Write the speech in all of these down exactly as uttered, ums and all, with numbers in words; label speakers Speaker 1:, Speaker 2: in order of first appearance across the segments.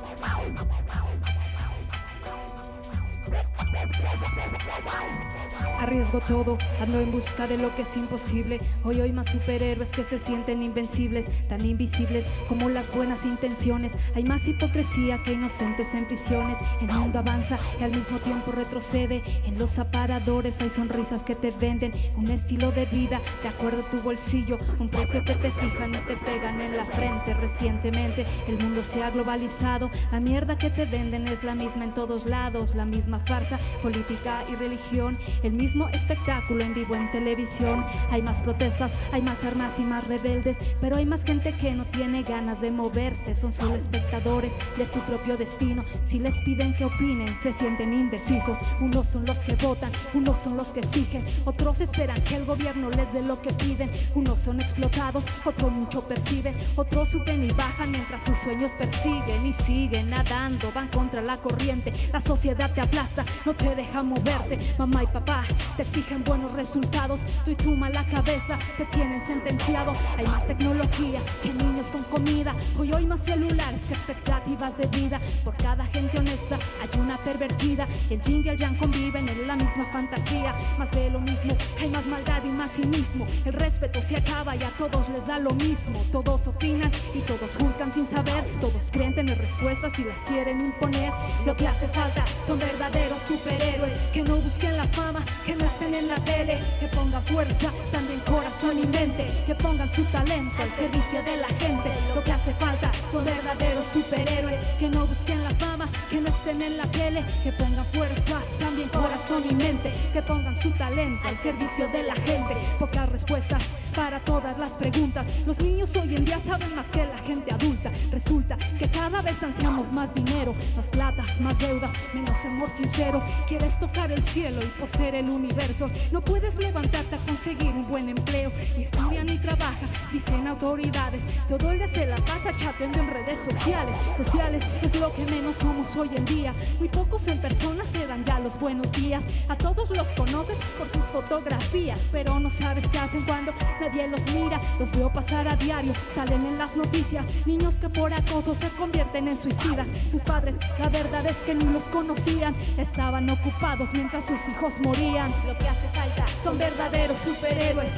Speaker 1: Arriesgo todo, ando en busca de lo que es imposible. Hoy hay más superhéroes que se sienten invencibles, tan invisibles como las buenas intenciones. Hay más hipocresía que inocentes en prisiones. El mundo avanza y al mismo tiempo retrocede. En los aparadores hay sonrisas que te venden un estilo de vida de acuerdo a tu bolsillo, un precio que te fijan y te pegan en la frente. Recientemente el mundo se ha globalizado. La mierda que te venden es la misma en todos lados, la misma farsa, política y religión, el mismo espectáculo en vivo en televisión. Hay más protestas, hay más armas y más rebeldes, pero hay más gente que no tiene ganas de moverse. Son solo espectadores de su propio destino. Si les piden que opinen, se sienten indecisos. Unos son los que votan, unos son los que exigen, otros esperan que el gobierno les dé lo que piden. Unos son explotados, otros mucho perciben, otros suben y bajan mientras sus sueños persiguen y siguen nadando, van contra la corriente. La sociedad te aplasta, no te deja moverte. Mamá y papá te exigen buenos resultados, tú y tu mala cabeza te tienen sentenciado. Hay más tecnología que niños con comida. Hoy hay más celulares que expectativas de vida. Por cada gente honesta hay una pervertida. El yin y el yang conviven en la misma fantasía. Más de lo mismo, hay más maldad y más cinismo. El respeto se acaba y a todos les da lo mismo. Todos opinan y todos juzgan sin saber. Todos creen tener respuestas y las quieren imponer. Lo que hace falta son verdaderos superhéroes que no busquen la fama, que no estén en la tele, que pongan fuerza, también corazón y mente, que pongan su talento al servicio de la gente. Lo que hace falta son verdaderos superhéroes que no busquen la fama, que no estén en la tele, que pongan fuerza, también corazón y mente, que pongan su talento al servicio de la gente. Pocas respuestas para todas las preguntas. Los niños hoy en día saben más que la gente adulta. Resulta que cada vez ansiamos más dinero, más plata, más deuda, menos amor sincero. Quieres tocar el cielo y poseer el universo. No puedes levantarte a conseguir un buen empleo. Ni estudia ni trabaja, dicen autoridades. Todo el día se la pasa chateando en redes sociales. Sociales es lo que menos somos hoy en día. Muy pocos en persona se dan ya los buenos días. A todos los conocen por sus fotografías, pero no sabes qué hacen cuando nadie los mira. Los veo pasar a diario, salen en las noticias. Niños que por acoso se convierten en suicidas. Sus padres, la verdad es que ni los conocían. Estaban ocupados mientras sus hijos morían. Lo que hace falta son verdaderos superhéroes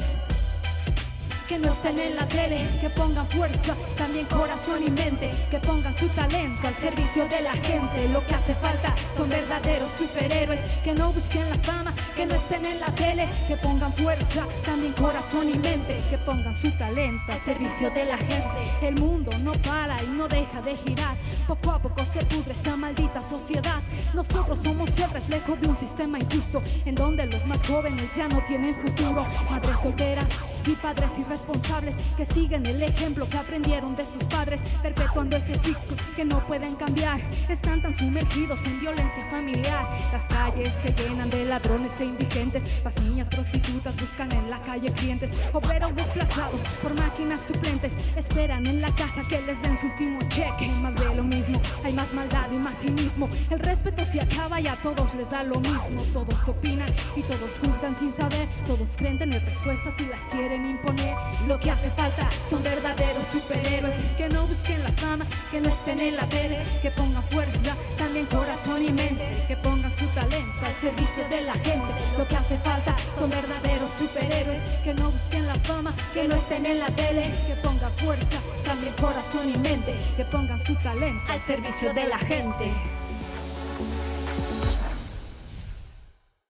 Speaker 1: que no estén en la tele, que pongan fuerza, también corazón y mente, que pongan su talento al servicio de la gente. Lo que hace falta son verdaderos superhéroes que no busquen la fama, que no estén en la tele, que pongan fuerza, también corazón y mente, que pongan su talento al servicio de la gente. El mundo no para y no deja de girar, poco a poco se pudre esta maldita sociedad. Nosotros somos el reflejo de un sistema injusto, en donde los más jóvenes ya no tienen futuro. Madres solteras y padres irresponsables que siguen el ejemplo que aprendieron de sus padres, perpetuando ese ciclo que no pueden cambiar. Están tan sumergidos en violencia familiar. Las calles se llenan de ladrones e indigentes. Las niñas prostitutas buscan en la calle clientes. Obreros desplazados por máquinas suplentes esperan en la caja que les den su último cheque. Más de lo mismo, hay más maldad y más cinismo. El respeto se acaba y a todos les da lo mismo. Todos opinan y todos juzgan sin saber. Todos creen tener respuestas y las quieren imponer. Lo que hace falta son verdaderos superhéroes que no busquen la fama, que no estén en la tele, que pongan fuerza, también corazón y mente, que pongan su talento al servicio de la gente. Lo que hace falta son verdaderos superhéroes que no busquen la fama, que no estén en la tele, que pongan fuerza, también corazón y mente, que pongan su talento al servicio de la gente.